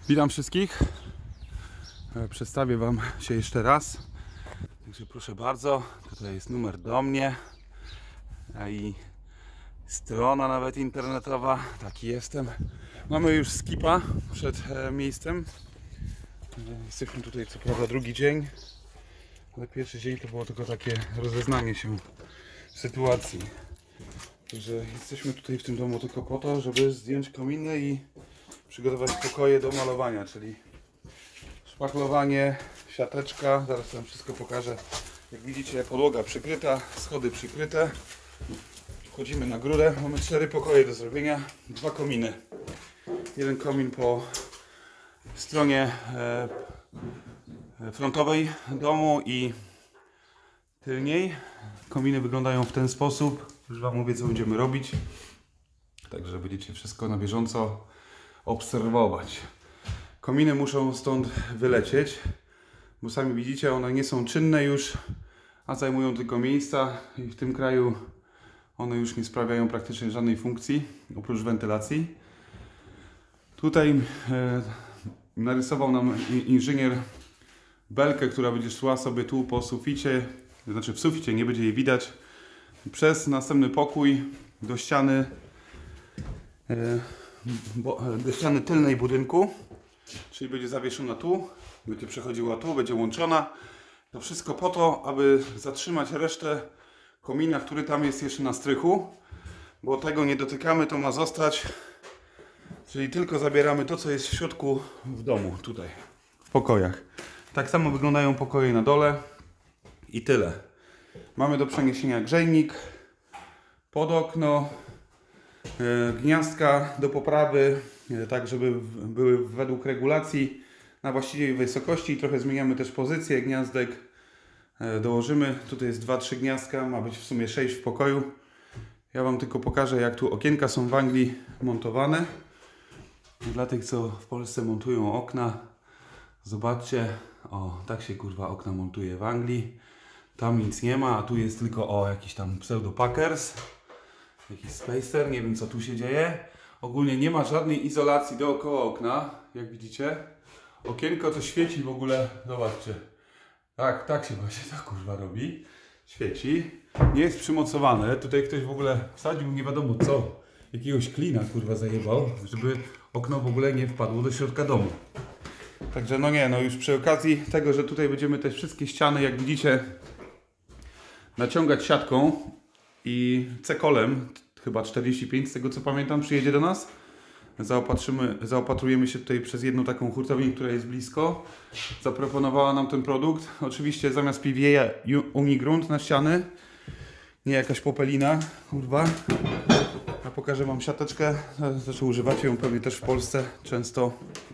Witam wszystkich. Przedstawię Wam się jeszcze raz. Także proszę bardzo, tutaj jest numer do mnie i strona nawet internetowa. Taki jestem. Mamy już skipa przed miejscem. Jesteśmy tutaj co prawda drugi dzień, ale pierwszy dzień to było tylko takie rozeznanie się sytuacji. Także jesteśmy tutaj w tym domu tylko po to, żeby zdjąć kominy i przygotować pokoje do malowania, czyli szpachlowanie, siateczka, zaraz Wam wszystko pokażę. Jak widzicie, podłoga przykryta, schody przykryte. Wchodzimy na górę, mamy 4 pokoje do zrobienia, 2 kominy. Jeden komin po stronie frontowej domu i tylniej. Kominy wyglądają w ten sposób, już Wam mówię, co będziemy robić. Także będziecie wszystko na bieżąco obserwować. Kominy muszą stąd wylecieć, bo sami widzicie, one nie są czynne już, a zajmują tylko miejsca i w tym kraju one już nie sprawiają praktycznie żadnej funkcji, oprócz wentylacji. Tutaj narysował nam inżynier belkę, która będzie szła sobie tu po suficie, to znaczy w suficie, nie będzie jej widać, przez następny pokój do ściany tylnej budynku, czyli będzie zawieszona tu, będzie przechodziła tu, będzie łączona. To wszystko po to, aby zatrzymać resztę komina, który tam jest jeszcze na strychu, bo tego nie dotykamy, to ma zostać, czyli tylko zabieramy to, co jest w środku w domu, tutaj, w pokojach. Tak samo wyglądają pokoje na dole i tyle. Mamy do przeniesienia grzejnik pod okno, gniazdka do poprawy, tak żeby były według regulacji na właściwej wysokości i trochę zmieniamy też pozycję gniazdek. Dołożymy, tutaj jest 2-3 gniazdka, ma być w sumie 6 w pokoju. Ja Wam tylko pokażę, jak tu okienka są w Anglii montowane. Dla tych, co w Polsce montują okna, zobaczcie, o, tak się kurwa okna montuje w Anglii. Tam nic nie ma, a tu jest tylko jakiś tam pseudo Packers. Jakiś spacer, nie wiem co tu się dzieje. Ogólnie nie ma żadnej izolacji dookoła okna, jak widzicie. Okienko to świeci w ogóle, zobaczcie. Tak się właśnie tak kurwa robi. Świeci. Nie jest przymocowane. Tutaj ktoś w ogóle wsadził nie wiadomo co. Jakiegoś klina kurwa zajebał, żeby okno w ogóle nie wpadło do środka domu. Także no już przy okazji tego, że tutaj będziemy te wszystkie ściany, jak widzicie, naciągać siatką i cekolem, chyba 45 z tego co pamiętam, przyjedzie do nas. Zaopatrujemy się tutaj przez jedną taką hurtownię, która jest blisko. Zaproponowała nam ten produkt. Oczywiście zamiast PVA Unigrunt na ściany. Nie jakaś popelina, kurwa. Ja pokażę Wam siateczkę. Zresztą używacie ją pewnie też w Polsce często.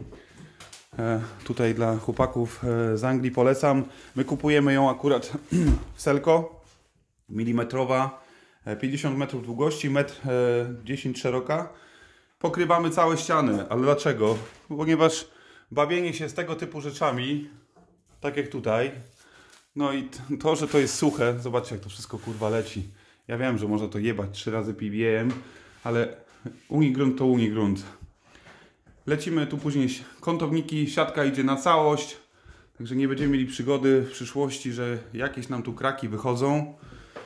Tutaj dla chłopaków z Anglii polecam. My kupujemy ją akurat w Selco. Milimetrowa, 50 metrów długości, 1,10 m szeroka. Pokrywamy całe ściany, ale dlaczego? Ponieważ bawienie się z tego typu rzeczami, tak jak tutaj, no i to, że to jest suche, zobaczcie jak to wszystko kurwa leci. Ja wiem, że można to jebać 3 razy PVA-em, ale Unigrunt to Unigrunt. Lecimy tu później kątowniki, siatka idzie na całość, także nie będziemy mieli przygody w przyszłości, że jakieś nam tu kraki wychodzą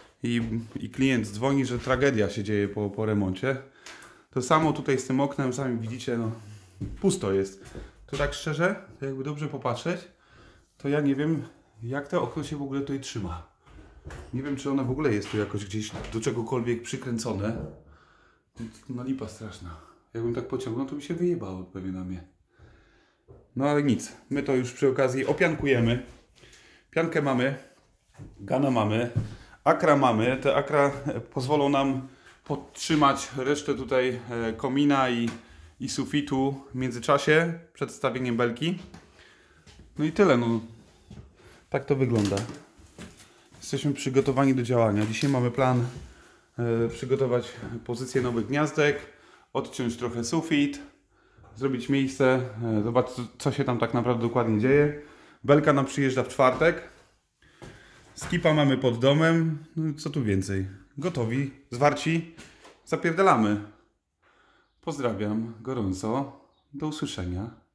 i klient dzwoni, że tragedia się dzieje po remoncie. To samo tutaj z tym oknem, sami widzicie, no pusto jest. To tak szczerze, jakby dobrze popatrzeć, to ja nie wiem, jak to okno się w ogóle tutaj trzyma. Nie wiem, czy ono w ogóle jest tu jakoś gdzieś do czegokolwiek przykręcone. No lipa straszna. Jakbym tak pociągnął, to by się wyjebało pewnie na mnie. No ale nic, my to już przy okazji opiankujemy. Piankę mamy, gana mamy, akra mamy. Te akra pozwolą nam podtrzymać resztę tutaj komina i sufitu w międzyczasie przed stawieniem belki. No i tyle, no. Tak to wygląda. Jesteśmy przygotowani do działania. Dzisiaj mamy plan przygotować pozycję nowych gniazdek, odciąć trochę sufit, zrobić miejsce, zobaczyć co się tam tak naprawdę dokładnie dzieje. Belka nam przyjeżdża w czwartek. Skipa mamy pod domem. No co tu więcej? Gotowi, zwarci, zapierdalamy. Pozdrawiam gorąco. Do usłyszenia.